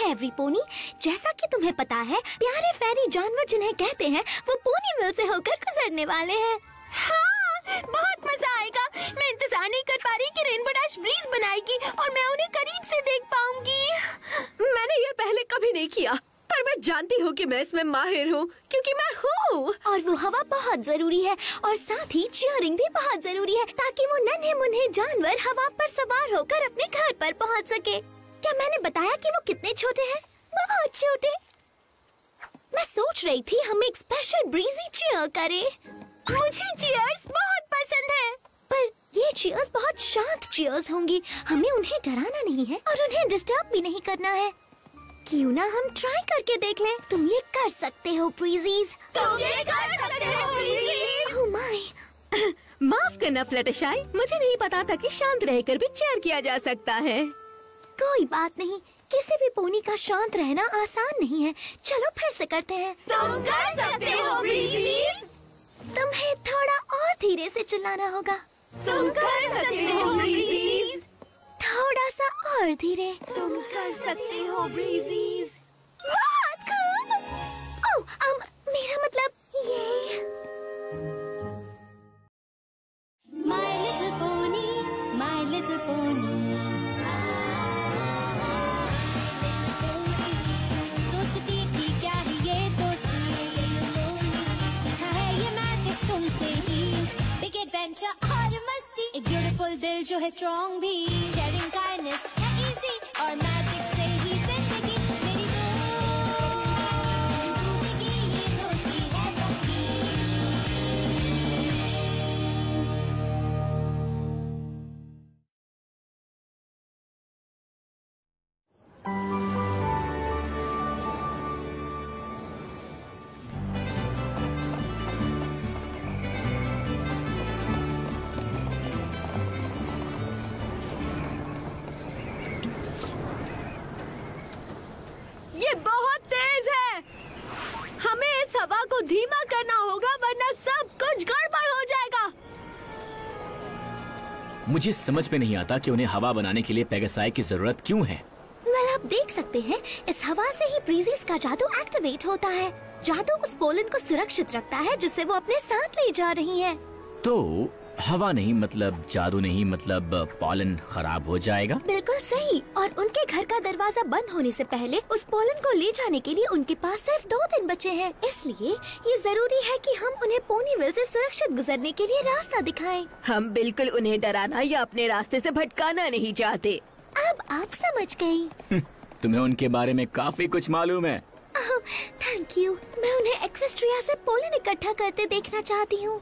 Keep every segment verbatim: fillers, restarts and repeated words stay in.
Every pony, जैसा कि तुम्हें पता है, प्यारे फेरी जानवर जिन्हें कहते हैं वो पोनीविल से होकर गुजरने वाले हैं। हाँ, बहुत मजा आएगा। मैं इंतजार नहीं कर पा रही कि रेनबो डैश ब्रीज बनाएगी और मैं उन्हें करीब से देख पाऊंगी। मैंने ये पहले कभी नहीं किया, पर मैं जानती हूँ कि मैं इसमें माहिर हूँ, क्योंकि मैं हूँ। और वो हवा बहुत जरूरी है और साथ ही चीयरिंग भी बहुत जरूरी है, ताकि वो नन्हे मुन्ने जानवर हवा पर सवार होकर अपने घर पर पहुँच सके। क्या मैंने बताया कि वो कितने छोटे हैं? बहुत छोटे। मैं सोच रही थी हम एक स्पेशल ब्रीजी चीयर करें। मुझे चीयर्स बहुत पसंद है, पर ये चीयर्स बहुत शांत चीयर्स होंगी। हमें उन्हें डराना नहीं है और उन्हें डिस्टर्ब भी नहीं करना है। क्यों ना हम ट्राई करके देख लें? तुम ये कर सकते हो ब्रीजीज। तुम ये कर सकते हो ब्रीजीज। Oh my. माफ करना फ्लटरशाई, मुझे नहीं पता था कि शांत रहकर भी चेयर किया जा सकता है। कोई बात नहीं, किसी भी पोनी का शांत रहना आसान नहीं है। चलो फिर से करते हैं। तुम कर सकते हो ब्रीजीज। तुम्हें थोड़ा और धीरे से चिल्लाना होगा। तुम कर सकते हो ब्रीजीज। थोड़ा सा और धीरे। तुम कर सकते हो ब्रीजीज। बहुत खूब। ओह, um, मेरा मतलब ये। My little pony, my little pony. सोचती थी क्या ही ये दोस्ती, सीखा है ये मैजिक तुमसे ही। Big adventure और मस्ती, एक beautiful दिल जो है strong भी। Sharing kindness है easy और magic से ही जिंदगी मेरी टूटेगी ये दोस्ती है पक्की। ये बहुत तेज है। हमें इस हवा को धीमा करना होगा, वरना सब कुछ गड़बड़ हो जाएगा। मुझे समझ में नहीं आता कि उन्हें हवा बनाने के लिए पेगासाई की जरूरत क्यों है। वेल, आप देख सकते हैं, इस हवा से ही ब्रीजीज का जादू एक्टिवेट होता है। जादू उस पोलन को सुरक्षित रखता है जिसे वो अपने साथ ले जा रही हैं। तो हवा नहीं मतलब जादू नहीं मतलब पॉलन खराब हो जाएगा। बिल्कुल सही। और उनके घर का दरवाजा बंद होने से पहले उस पोलन को ले जाने के लिए उनके पास सिर्फ दो दिन बचे हैं। इसलिए ये जरूरी है कि हम उन्हें पोनीविल से सुरक्षित गुजरने के लिए रास्ता दिखाएं। हम बिल्कुल उन्हें डराना या अपने रास्ते से भटकाना नहीं चाहते। अब आप समझ गयी। तुम्हें उनके बारे में काफी कुछ मालूम है। Thank you. मैं उन्हें एक्वेस्ट्रिया से पोलन इकट्ठा करते देखना चाहती हूँ।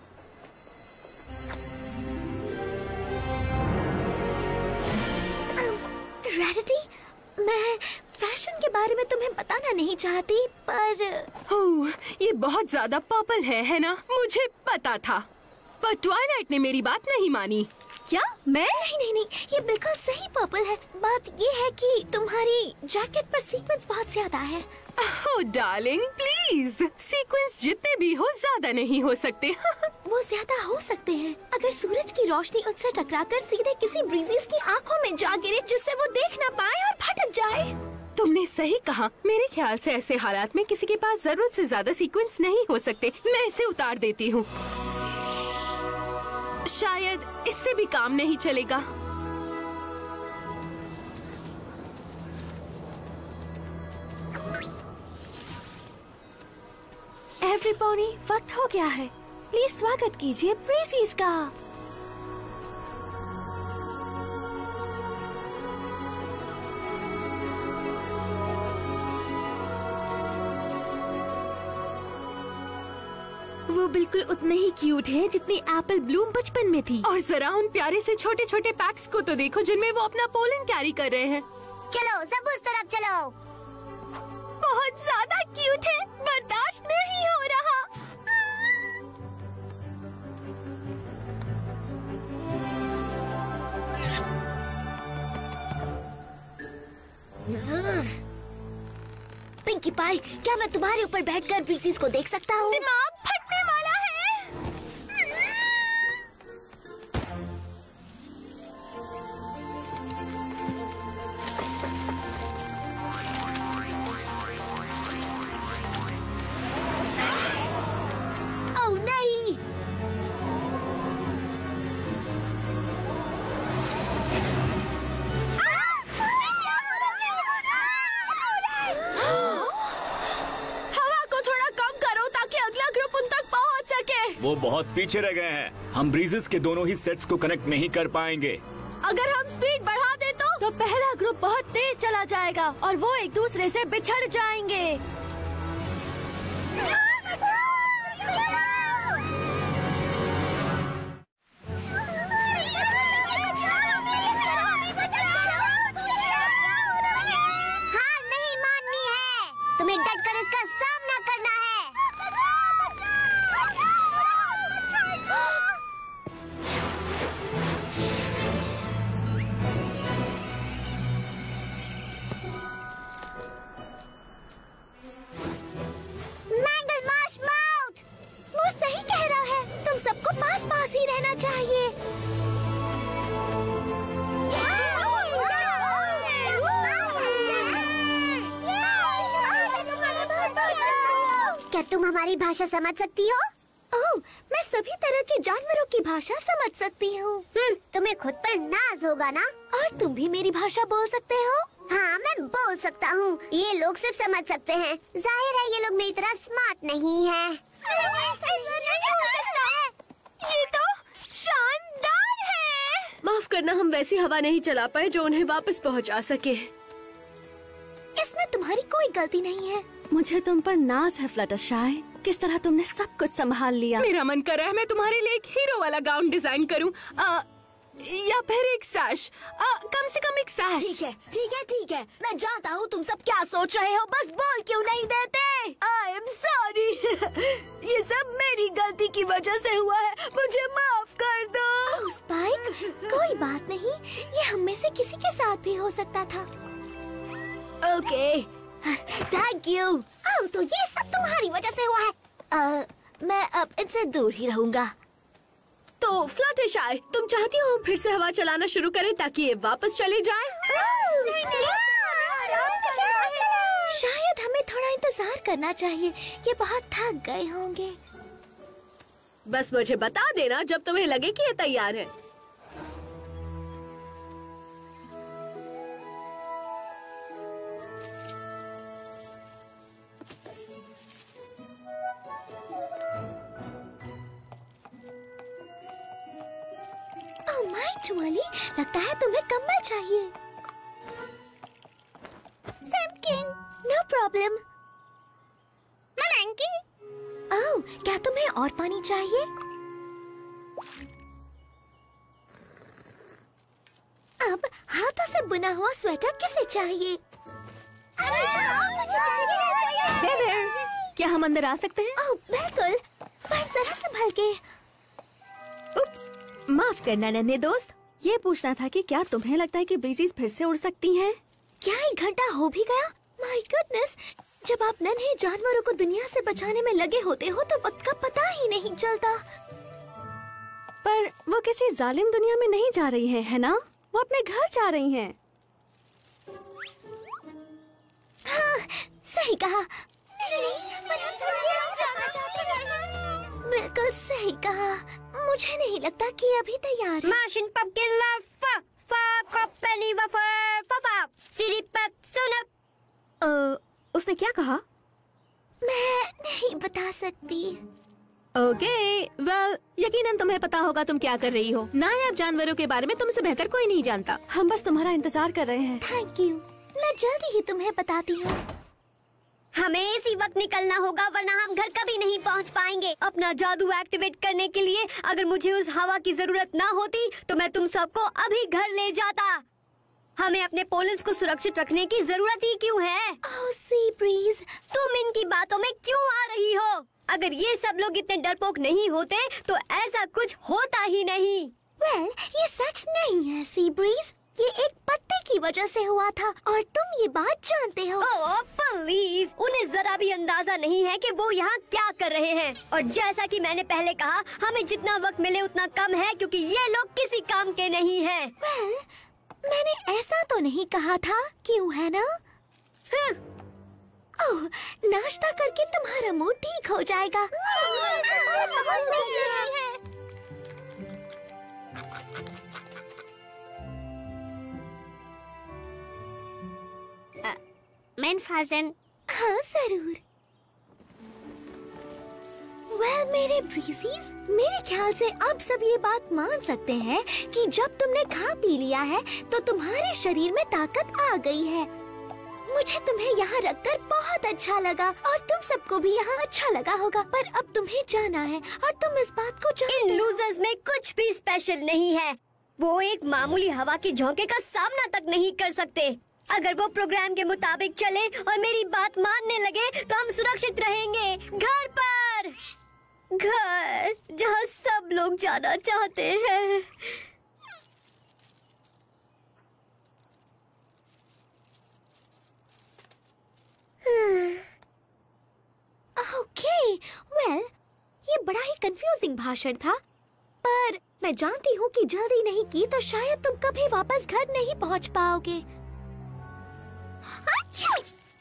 रैरिटी, मैं फैशन के बारे में तुम्हें बताना नहीं चाहती, पर ओह, ये बहुत ज्यादा पर्पल है, है ना? मुझे पता था, पर ट्वाइलाइट ने मेरी बात नहीं मानी। क्या? मैं? नहीं नहीं नहीं, ये बिल्कुल सही पर्पल है। बात ये है कि तुम्हारी जैकेट पर सीक्वेंस बहुत ज्यादा है। ओह डार्लिंग, प्लीज, सीक्वेंस जितने भी हो ज्यादा नहीं हो सकते। वो ज्यादा हो सकते हैं अगर सूरज की रोशनी उनसे टकराकर सीधे किसी ब्रीजीज की आंखों में जा गिरे, जिससे वो देख ना पाए और भटक जाए। तुमने सही कहा। मेरे ख्याल से ऐसे हालात में किसी के पास जरूरत से ज्यादा सीक्वेंस नहीं हो सकते। मैं इसे उतार देती हूँ, शायद इससे भी काम नहीं चलेगा। एवरीबॉडी, वक्त हो गया है। प्लीज स्वागत कीजिए ब्रीजीज का। वो बिल्कुल उतने ही क्यूट है जितनी एप्पल ब्लूम बचपन में थी। और जरा उन प्यारे से छोटे छोटे पैक्स को तो देखो जिनमें वो अपना पोलन कैरी कर रहे हैं। चलो सब उस तरफ चलो। बहुत ज्यादा क्यूट है, बर्दाश्त नहीं हो रहा। पिंकी पाई, क्या मैं तुम्हारे ऊपर बैठकर ब्रीजीज को देख सकता हूँ? दिमाग फटने वाला है। वो बहुत पीछे रह गए हैं। हम ब्रीजेस के दोनों ही सेट्स को कनेक्ट नहीं कर पाएंगे। अगर हम स्पीड बढ़ा दे तो तो पहला ग्रुप बहुत तेज चला जाएगा और वो एक दूसरे से बिछड़ जाएंगे। हार नहीं माननी है, तुम्हें डटकर इसका सामना करना है। मैंगल मार्श माउथ, वो सही कह रहा है। तुम सबको पास पास ही रहना चाहिए। क्या तुम हमारी भाषा समझ सकती हो? ओह, मैं सभी तरह के जानवरों की भाषा समझ सकती हूँ। तुम्हें खुद पर नाज होगा ना? और तुम भी मेरी भाषा बोल सकते हो? हाँ, मैं बोल सकता हूँ। ये लोग सिर्फ समझ सकते हैं। जाहिर है ये लोग मेरी तरह स्मार्ट नहीं है। ये तो शानदार है। माफ करना, हम वैसी हवा नहीं चला पाए जो उन्हें वापस पहुंचा सके। इसमें तुम्हारी कोई गलती नहीं है। मुझे तुम पर नाज है फ्लटरशाई। किस तरह तुमने सब कुछ संभाल लिया। मेरा मन कर रहा है मैं तुम्हारे लिए एक हीरो वाला गाउन डिजाइन करूं, आ, या फिर एक सैश, आ, कम से कम एक सैश। ठीक है, ठीक है, ठीक है। मैं जानता हूँ तुम सब क्या सोच रहे हो, बस बोल क्यों नहीं देते? I am sorry. ये सब मेरी गलती की वजह से हुआ है, मुझे माफ कर दो। स्पाइक, कोई बात नहीं, ये हम में से किसी के साथ भी हो सकता था। Okay, thank you. ओह, तो ये सब तुम्हारी वजह से हुआ है। आ, मैं अब इनसे दूर ही रहूंगा। तो फ्लटरशाई, तुम चाहती हो हम फिर से हवा चलाना शुरू करें ताकि ये वापस चले जाए? शायद हमें थोड़ा इंतजार करना चाहिए। ये बहुत थक गए होंगे। बस मुझे बता देना जब तुम्हें लगे कि ये तैयार है। ओह माय ट्वाली, लगता है तुम्हें कंबल चाहिए। सैमकिन, नो प्रॉब्लम। मलंकी, ओह, क्या तुम्हें और पानी चाहिए? अब हाथों से बुना हुआ स्वेटर किसे चाहिए? अरे मुझे चाहिए। Hey there, क्या हम अंदर आ सकते हैं? ओह बिल्कुल, पर जरा संभल के। उप्स, माफ करना नन्हे दोस्त। ये पूछना था कि क्या तुम्हें लगता है कि ब्रीजीज फिर से उड़ सकती हैं? क्या एक घंटा हो भी गया? माय गुडनेस, जब आप नन्हे जानवरों को दुनिया से बचाने में लगे होते हो तो वक्त का पता ही नहीं चलता। पर वो किसी जालिम दुनिया में नहीं जा रही है, है ना? वो अपने घर जा रही हैं। हाँ, सही कहा। बिल्कुल सही कहा। मुझे नहीं लगता कि अभी तैयार है। मार्शिन पम्पकिन लव फा फा कपनी वफर फफा सिरिपक सुनप। अ, उसने क्या कहा? मैं नहीं बता सकती। ओके, वेल, यकीनन तुम्हें पता होगा तुम क्या कर रही हो। नायाब जानवरों के बारे में तुमसे बेहतर कोई नहीं जानता। हम बस तुम्हारा इंतजार कर रहे हैं। थैंक यू, मैं जल्दी ही तुम्हें बताती हूँ। हमें इसी वक्त निकलना होगा वरना हम घर कभी नहीं पहुंच पाएंगे। अपना जादू एक्टिवेट करने के लिए अगर मुझे उस हवा की जरूरत ना होती तो मैं तुम सबको अभी घर ले जाता। हमें अपने पोलन्स को सुरक्षित रखने की जरूरत ही क्यों है? ओह सी ब्रीज, तुम इनकी बातों में क्यों आ रही हो? अगर ये सब लोग इतने डरपोक नहीं होते तो ऐसा कुछ होता ही नहीं। वेल, ये सच नहीं है सी ब्रीज। ये एक पत्ते की वजह से हुआ था और तुम ये बात जानते हो। ओह प्लीज, उन्हें जरा भी अंदाजा नहीं है कि वो यहाँ क्या कर रहे हैं। और जैसा कि मैंने पहले कहा, हमें जितना वक्त मिले उतना कम है क्योंकि ये लोग किसी काम के नहीं हैं। वेल, मैंने ऐसा तो नहीं कहा था, क्यों है ना? ओह, नाश्ता करके तुम्हारा मूड ठीक हो जाएगा। मैन फार्जन, हाँ जरूर। well, मेरे ब्रीजीज, मेरे ख्याल से अब सब ये बात मान सकते हैं कि जब तुमने खा पी लिया है तो तुम्हारे शरीर में ताकत आ गई है। मुझे तुम्हें यहाँ रखकर बहुत अच्छा लगा और तुम सबको भी यहाँ अच्छा लगा होगा, पर अब तुम्हें जाना है और तुम इस बात को जानते इन हो। लूजर्स में कुछ भी स्पेशल नहीं है। वो एक मामूली हवा के झोंके का सामना तक नहीं कर सकते। अगर वो प्रोग्राम के मुताबिक चले और मेरी बात मानने लगे तो हम सुरक्षित रहेंगे। घर पर, घर जहाँ सब लोग जाना चाहते हैं। ओके, वेल, ये बड़ा ही कंफ्यूजिंग भाषण था, पर मैं जानती हूँ कि जल्दी नहीं की तो शायद तुम कभी वापस घर नहीं पहुँच पाओगे। अच्छा,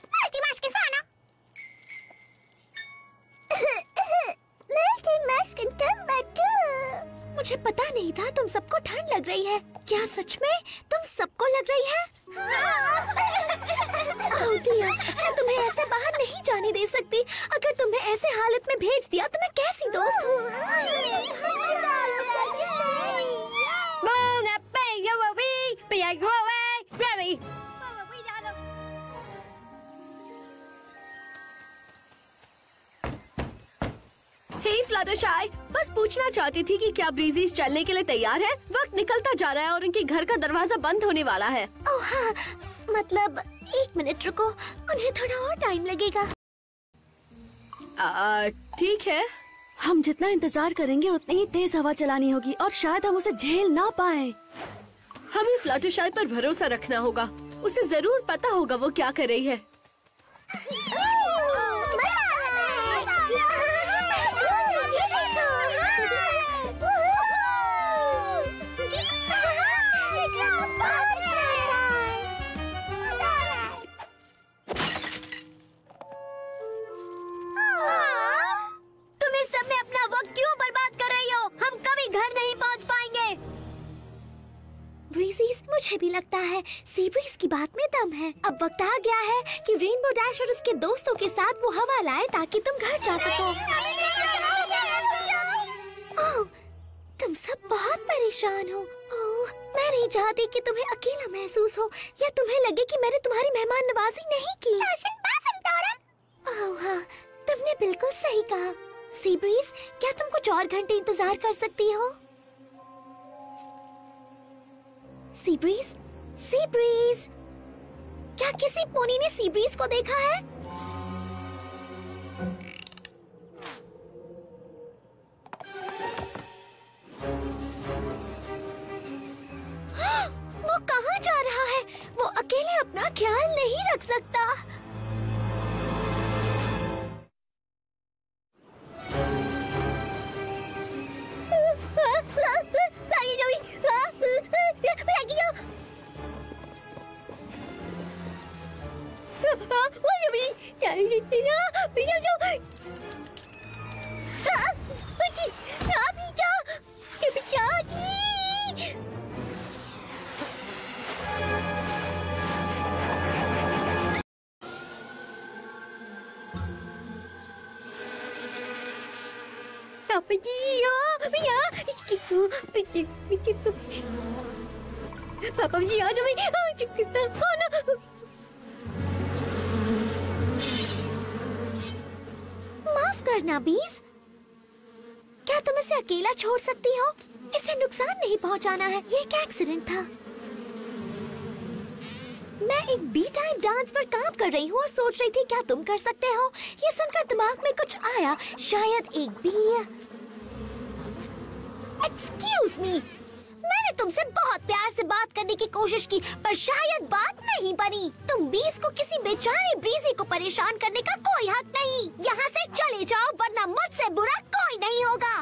मुझे पता नहीं था तुम सबको ठंड लग रही है। क्या सच में तुम सबको लग रही है? ओह डियर, मैं तुम्हें ऐसे बाहर नहीं जाने दे सकती। अगर तुम्हें ऐसे हालत में भेज दिया तो मैं कैसी दोस्त हूँ? हे फ्लटरशाई, बस पूछना चाहती थी कि क्या ब्रीजीज चलने के लिए तैयार है? वक्त निकलता जा रहा है और उनके घर का दरवाजा बंद होने वाला है। ओह हाँ, मतलब एक मिनट रुको, उन्हें थोड़ा और टाइम लगेगा। आ, ठीक है। हम जितना इंतजार करेंगे उतनी ही तेज हवा चलानी होगी और शायद हम उसे झेल ना पाए। हमें फ्लटरशाई पर भरोसा रखना होगा। उसे जरूर पता होगा वो क्या कर रही है। तुम्हें सब में अपना वक्त क्यों बर्बाद कर रही हो? हम कभी घर नहीं पहुंच पाएंगे। ब्रीजीज, मुझे भी लगता है सी ब्रीज की बात में दम है। अब वक्त आ गया है कि रेनबो डैश और उसके दोस्तों के साथ वो हवा लाए ताकि तुम घर जा सको। ओह, तुम सब बहुत परेशान हो। ओह, मैं नहीं चाहती कि तुम्हें अकेला महसूस हो या तुम्हें लगे कि मैंने तुम्हारी मेहमान नवाजी नहीं की। ओह हाँ, तुमने बिल्कुल सही कहा। सी ब्रीज, क्या तुम कुछ और घंटे इंतजार कर सकती हो? सी ब्रीज, सी ब्रीज, क्या किसी पोनी ने सी ब्रीज को देखा है? वो कहाँ जा रहा है? वो अकेले अपना ख्याल नहीं रख सकता। पापा जी आ जाओ। माफ करना बीस, क्या तुम इसे अकेला छोड़ सकती हो? इसे नुकसान नहीं पहुंचाना है, ये एक एक्सीडेंट था। मैं एक बी टाइप डांस पर काम कर रही हूँ और सोच रही थी क्या तुम कर सकते हो। ये सुनकर दिमाग में कुछ आया, शायद एक बी। एक्सक्यूज मी, मैंने तुमसे बहुत प्यार से बात करने की कोशिश की पर शायद बात नहीं बनी। तुम बीस को किसी बेचारे ब्रीजी को परेशान करने का कोई हक नहीं। यहाँ से चले जाओ वरना मुझसे बुरा कोई नहीं होगा।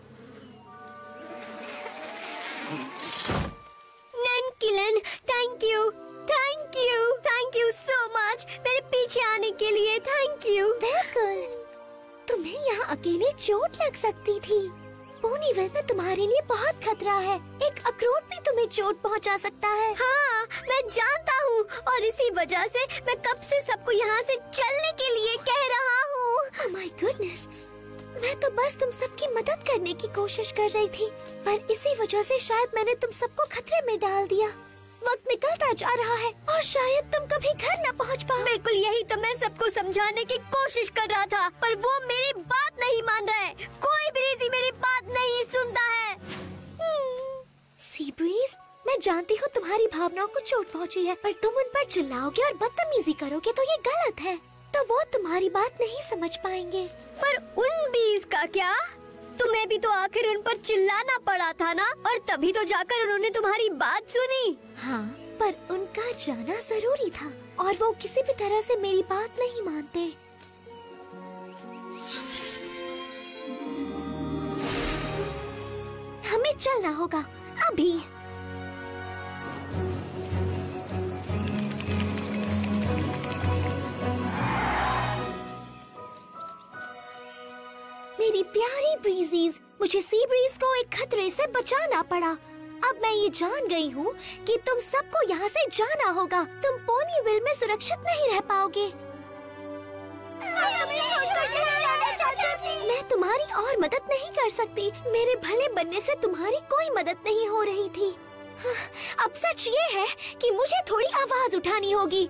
ननकिलन, thank you, thank you, thank you so much मेरे पीछे आने के लिए। Thank you. बिल्कुल, तुम्हें यहाँ अकेले चोट लग सकती थी। पोनीवेल में तुम्हारे लिए बहुत खतरा है। एक अखरोट भी तुम्हें चोट पहुंचा सकता है। हाँ, मैं जानता हूँ और इसी वजह से मैं कब से सबको यहाँ से चलने के लिए कह रहा हूँ। Oh my goodness, मैं तो बस तुम सबकी मदद करने की कोशिश कर रही थी, पर इसी वजह से शायद मैंने तुम सबको खतरे में डाल दिया। वक्त निकलता जा रहा है और शायद तुम कभी घर न पहुंच पाओ। बिल्कुल यही तो मैं सबको समझाने की कोशिश कर रहा था, पर वो मेरी बात नहीं मान रहा है। कोई भी मेरी बात नहीं सुनता है। सी ब्रीज, मैं जानती हूँ तुम्हारी भावनाओं को चोट पहुँची है, पर तुम उन पर चिल्लाओगे और बदतमीजी करोगे तो ये गलत है। तो वो तुम्हारी बात नहीं समझ पाएंगे। पर उन बीज का क्या? तुम्हें भी तो आखिर उन पर चिल्लाना पड़ा था ना, और तभी तो जाकर उन्होंने तुम्हारी बात सुनी। हाँ, पर उनका जाना जरूरी था और वो किसी भी तरह से मेरी बात नहीं मानते। हमें चलना होगा अभी। मेरी प्यारी ब्रीजीज, मुझे सी ब्रीज को एक खतरे से बचाना पड़ा। अब मैं ये जान गई हूँ कि तुम सबको यहाँ से जाना होगा। तुम पोनीविल में सुरक्षित नहीं रह पाओगे। मैं तुम्हारी और मदद नहीं कर सकती। मेरे भले बनने से तुम्हारी कोई मदद नहीं हो रही थी। हाँ, अब सच ये है कि मुझे थोड़ी आवाज उठानी होगी।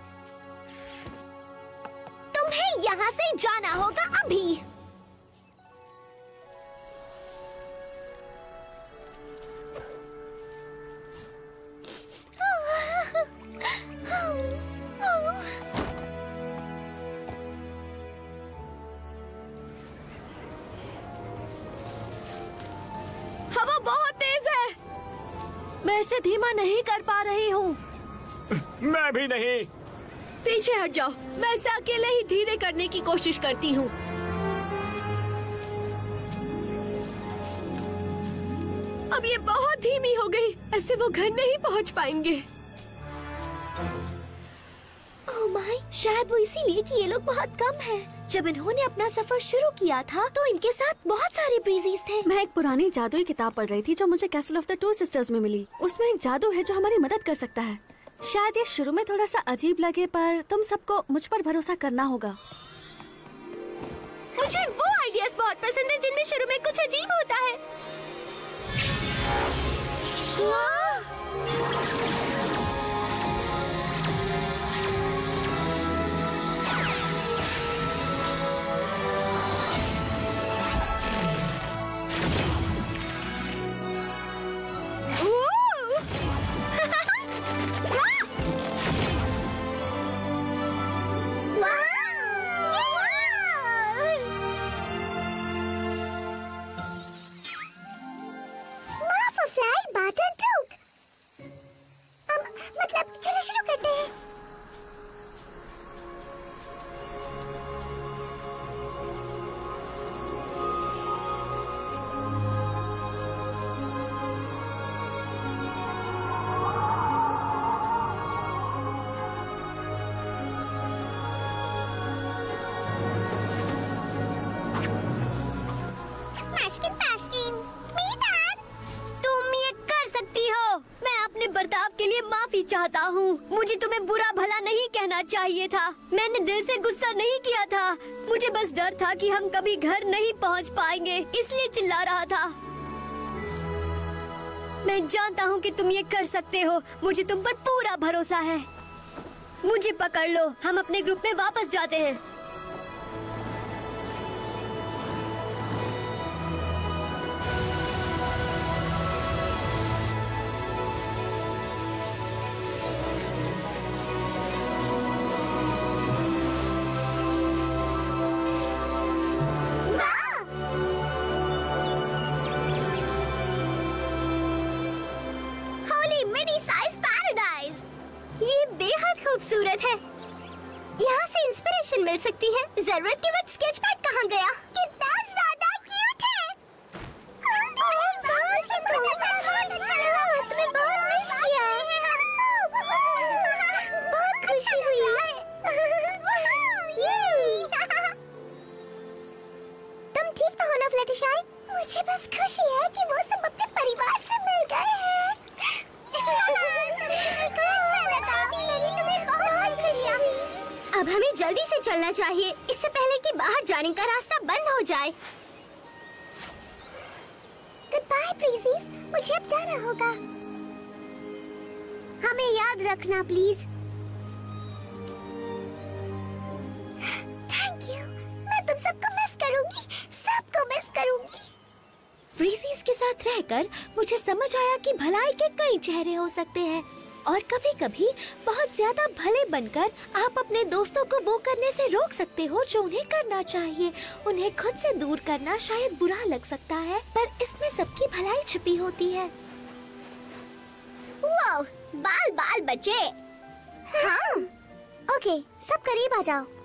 तुम्हें यहाँ से जाना होगा अभी। हवा बहुत तेज है। मैं इसे धीमा नहीं कर पा रही हूँ। मैं भी नहीं। पीछे हट जाओ, मैं इसे अकेले ही धीरे करने की कोशिश करती हूँ। अब ये बहुत धीमी हो गई, ऐसे वो घर नहीं पहुँच पाएंगे। ओह माय, शायद वो इसीलिए कि ये लोग बहुत कम हैं। जब इन्होंने अपना सफर शुरू किया था तो इनके साथ बहुत सारे ब्रीजीज थे। मैं एक पुरानी जादुई किताब पढ़ रही थी जो मुझे castle of the two sisters में मिली। उसमें एक जादू है जो हमारी मदद कर सकता है। शायद ये शुरू में थोड़ा सा अजीब लगे, पर तुम सबको मुझ पर भरोसा करना होगा। मुझे वो आइडियाज बहुत पसंद है जिनमें शुरू में कुछ अजीब होता है। मतलब चलो शुरू करते हैं। तुम ये कर सकती हो। मैं अपने बर्ताव के लिए माफी चाहता हूँ। मुझे तुम्हें बुरा भला नहीं कहना चाहिए था। मैंने दिल से गुस्सा नहीं किया था। मुझे बस डर था कि हम कभी घर नहीं पहुँच पाएंगे, इसलिए चिल्ला रहा था। मैं जानता हूँ कि तुम ये कर सकते हो। मुझे तुम पर पूरा भरोसा है। मुझे पकड़ लो, हम अपने ग्रुप में वापस जाते हैं। खूबसूरत है। यहाँ से इंस्पिरेशन मिल सकती है। जरूरत के वक्त स्केच पैड कहाँ गया? कितना ज्यादा क्यूट है। बहुत से बहुत अच्छा लगा। तुम्हें बहुत मिस किया। बहुत खुशी हुई। तुम ठीक तो हो ना फ्लटरशाई? मुझे बस खुशी है कि वो सब अपने परिवार से मिल गए हैं। अब हमें जल्दी से चलना चाहिए, इससे पहले कि बाहर जाने का रास्ता बंद हो जाए। बाय प्रीसीज, मुझे अब जाना होगा। हमें याद रखना प्लीज। Thank you. मैं तुम सबको मिस करूंगी, सबको मिस करूंगी। प्रीसीज के साथ रहकर मुझे समझ आया कि भलाई के कई चेहरे हो सकते हैं और कभी-कभी बहुत ज्यादा भले बनकर आप अपने दोस्तों को वो करने से रोक सकते हो जो उन्हें करना चाहिए। उन्हें खुद से दूर करना शायद बुरा लग सकता है, पर इसमें सबकी भलाई छिपी होती है। वाह, बाल बाल बचे। हाँ, ओके, सब करीब आ जाओ।